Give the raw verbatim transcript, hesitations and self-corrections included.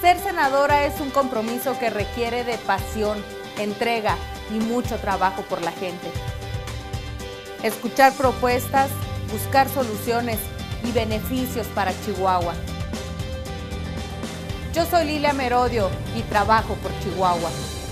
Ser senadora es un compromiso que requiere de pasión, entrega y mucho trabajo por la gente. Escuchar propuestas, buscar soluciones y beneficios para Chihuahua. Yo soy Lilia Merodio y trabajo por Chihuahua.